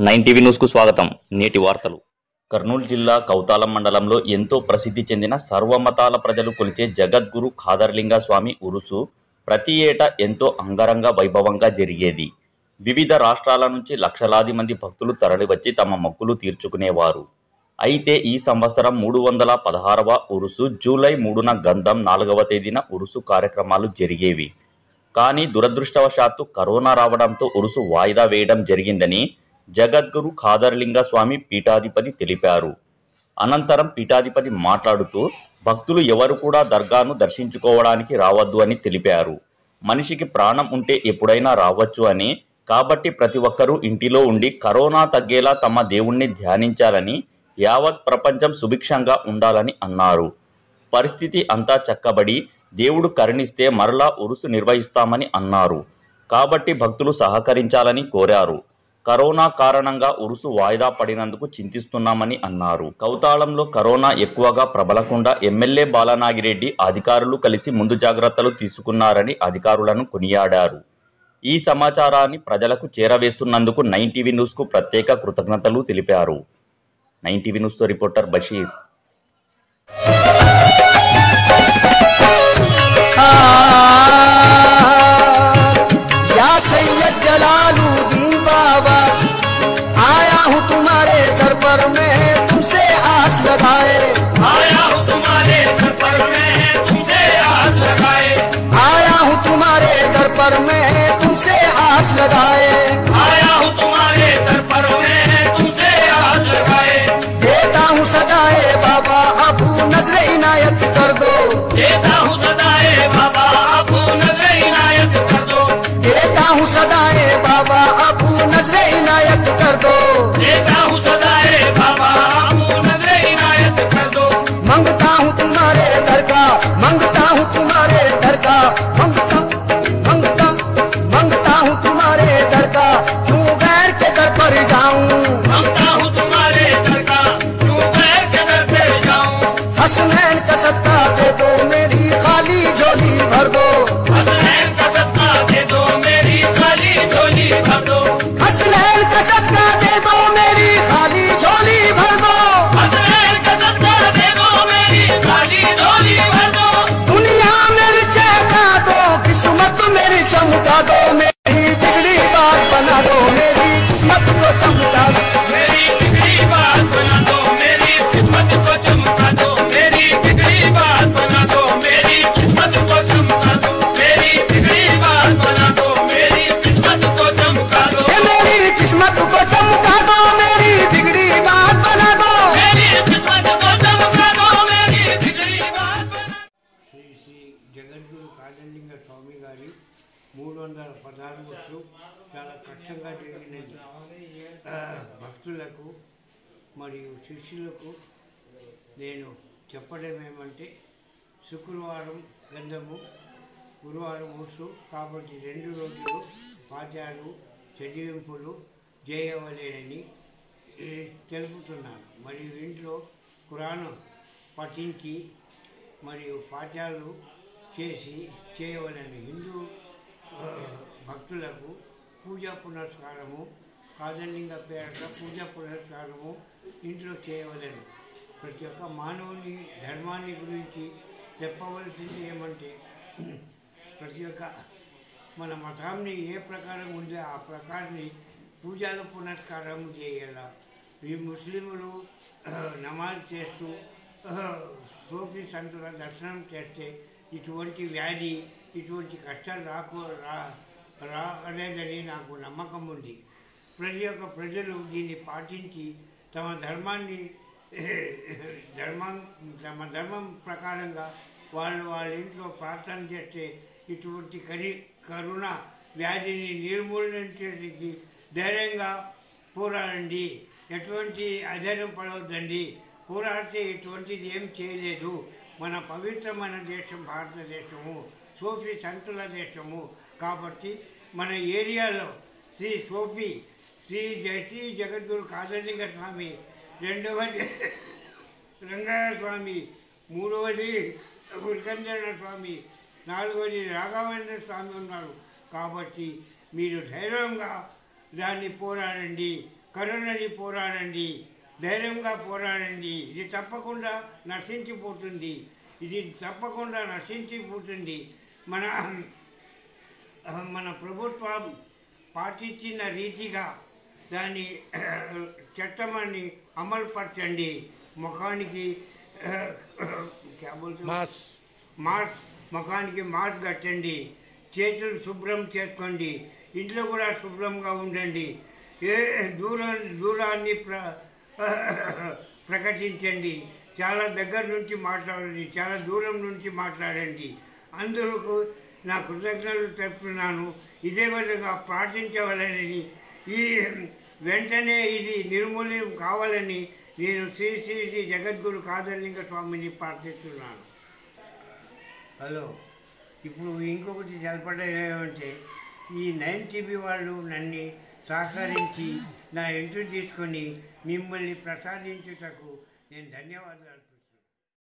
9 news కు స్వాగతం. నేటి వార్తలు. కర్నూలు జిల్లా కౌతాలం మండలంలో ఎంతో ప్రసిద్ధి చెందిన సర్వమతాల ప్రజలు కొలిచే జగద్గురు ఖాదర్లింగ స్వామి ఉరుసు ప్రతి ఏటా ఎంతో అంగరంగ వైభవంగా జరిగేది. వివిధ రాష్ట్రాల నుంచి లక్షలాది మంది భక్తులు తరలివచ్చి తమ మొక్కులు తీర్చుకునేవారు. అయితే ఈ సంవత్సరం 316వ ఉరుసు జూలై 3న గంధం 4వ తేదీన ఉరుసు కార్యక్రమాలు జరిగేవి. కానీ దురదృష్టవశాత్తు కరోనా రావడంతో ఉరుసు వాయిదా వేయడం జరిగిందని జగద్గురు ఖాదర్లింగ స్వామి పీఠాధిపతి తెలిపారు. అనంతరం పీఠాధిపతి మాట్లాడుతూ భక్తులు ఎవరు కూడా దర్గాను దర్శించుకోవడానికి రావద్దు అని తెలిపారు. మనిషికి ప్రాణం ఉంటే ఎప్పుడైనా రావచ్చు అని, కాబట్టి ప్రతి ఒక్కరూ ఇంటిలో ఉండి కరోనా తగ్గేలా తమ దేవుణ్ణి ధ్యానించాలని, యావత్ ప్రపంచం సుభిక్షంగా ఉండాలని అన్నారు. పరిస్థితి అంతా చక్కబడి దేవుడు కరుణిస్తే మరలా ఉరుసు నిర్వహిస్తామని అన్నారు. కాబట్టి భక్తులు సహకరించాలని కోరారు. కరోనా కారణంగా ఉరుసు వాయిదా పడినందుకు చింతిస్తున్నామని అన్నారు. కౌతాళంలో కరోనా ఎక్కువగా ప్రబలకుండా ఎమ్మెల్యే బాలనాగిరెడ్డి అధికారులు కలిసి ముందు జాగ్రత్తలు తీసుకున్నారని అధికారులను కొనియాడారు. ఈ సమాచారాన్ని ప్రజలకు చేరవేస్తున్నందుకు 9 న్యూస్కు ప్రత్యేక కృతజ్ఞతలు తెలిపారు. 9 న్యూస్తో రిపోర్టర్ బషీర్. आया हूँ तुम्हारे दर पर मैं तुमसे आस लगाए, आया हूँ तुम्हारे दर पर मैं तुमसे आस लगाए, आया हूँ तुम्हारे दर पर मैं तुमसे आस लगाए, आया हूँ तुम्हारे दर पर मैं तुमसे आस लगाए। देता हूँ सदाए बाबा अब नजर इनायत कर दो, देता हूँ सदाए बाबा अब नजर इनायत कर दो, देता हूँ सदाए बाबा अब नजर इनायत कर दो, देता हूँ सदाए बाबा अब नजर इनायत कर दो। मंगता हूँ तुम्हारे दर का, मंगता हूँ तुम्हारे दर का, मंगता हूँ तुम्हारे दर का, क्यों गैर के दर पर जाऊं, मांगता हूँ तुम्हारे दर का, क्यों गैर के दर पे जाऊं। हसनैन का सत्ता दे दो मेरी खाली झोली भर दो, हसनैन का सत्ता दे दो मेरी खाली झोली भर दो, हसनैन का सत्ता दे दो मेरी खाली झोली भर दो, हसनैन का सत्ता दे दो मेरी खाली झोली भर दो। दुनिया मेरी चहका दो, किस्मत मेरी चमका दो, मेरी बिगड़ी बात बना दो, मेरी किस्मत को चमका दो, मेरी बिगड़ी बात बना दो, मेरी किस्मत को चमका दो, मेरी बिगड़ी बात बना दो, मेरी किस्मत को चमका दो, मेरी बिगड़ी बात बना दो, मेरी किस्मत को चमका दो, ये मेरी किस्मत को चमका दो, मेरी बिगड़ी बात बना दो, मेरी किस्मत को चमका दो, मेरी बिगड़ी बात बना दो। శ్రీ శ్రీ జగద్గురు ఖాదర్లింగ స్వామి గారి 316 చాలా కష్టంగా జరిగినది. భక్తులకు మరియు శిష్యులకు నేను చెప్పడం ఏమంటే, శుక్రవారం గంధము, గురువారం ఉరుసు, కాబట్టి 2 రోజులు పాఠాలు చదివింపులు చేయవలేనని తెలుపుతున్నాను. మరియు ఇంట్లో ఖురాను పఠించి మరియు పాఠాలు చేసి చేయవలని హిందూ భక్తులకు పూజా పునస్కారము, ఖాదర్లింగ పేరట పూజా పునస్కారము ఇంట్లో చేయవలను. ప్రతి ఒక్క మానవుని ధర్మాన్ని గురించి చెప్పవలసింది ఏమంటే, ప్రతి ఒక్క మన మతాన్ని ఏ ప్రకారం ఉందో ఆ ప్రకారాన్ని పూజలు పునస్కారం చేయాల. ఈ ముస్లింలు నమాజ్ చేస్తూ సూఫీ సంతుల దర్శనం చేస్తే ఇటువంటి వ్యాధి, ఇటువంటి కష్టాలు రాలేదని నాకు నమ్మకం ఉంది. ప్రజలు దీన్ని పాటించి తమ ధర్మం ప్రకారంగా వాళ్ళ ఇంట్లో ప్రార్థన చేస్తే ఇటువంటి కరోనా వ్యాధిని నిర్మూలించడానికి ధైర్యంగా పోరాడండి. ఎటువంటి అధైర్యం పడవద్దండి. పోరాడితే ఇటువంటిది ఏం చేయలేదు. మన పవిత్రమైన దేశం భారతదేశము, సూఫీ సంతుల దేశము. కాబట్టి మన ఏరియాలో శ్రీ జగద్గురు ఖాదర్లింగ స్వామి, 2వది రంగయ్య స్వామి, 3వది గురుకంజన స్వామి, 4వది రాఘవేంద్ర స్వామి ఉన్నారు. కాబట్టి మీరు ధైర్యంగా దాన్ని పోరాడండి. కరోనాని పోరాడండి, ధైర్యంగా పోరాడండి. ఇది తప్పకుండా నశించిపోతుంది, ఇది తప్పకుండా నశించిపోతుంది. మన ప్రభుత్వం పాటించిన రీతిగా దాన్ని చట్టమాన్ని అమలుపరచండి. ముఖానికి ముఖానికి మాస్క్ కట్టండి, చేతులు శుభ్రం చేసుకోండి, ఇంట్లో కూడా శుభ్రంగా ఉండండి. దూరాన్ని ప్రకటించండి. చాలా దగ్గర నుంచి మాట్లాడండి, చాలా దూరం నుంచి మాట్లాడండి. అందరూ నా కృతజ్ఞతలు తెలుపుతున్నాను. ఇదే విధంగా పాటించవాలని, ఈ వెంటనే ఇది నిర్మూలన కావాలని నేను శ్రీ శ్రీ శ్రీ జగద్గురు ఖాదర్లింగ స్వామిని ప్రార్థిస్తున్నాను. హలో, ఇప్పుడు ఇంకొకటి తెలపడం ఏమంటే, ఈ 9TV వాళ్ళు నన్ను సహకరించి నా ఇంటర్వ్యూ తీసుకొని మిమ్మల్ని ప్రసాదించుటకు నేను ధన్యవాదాలు.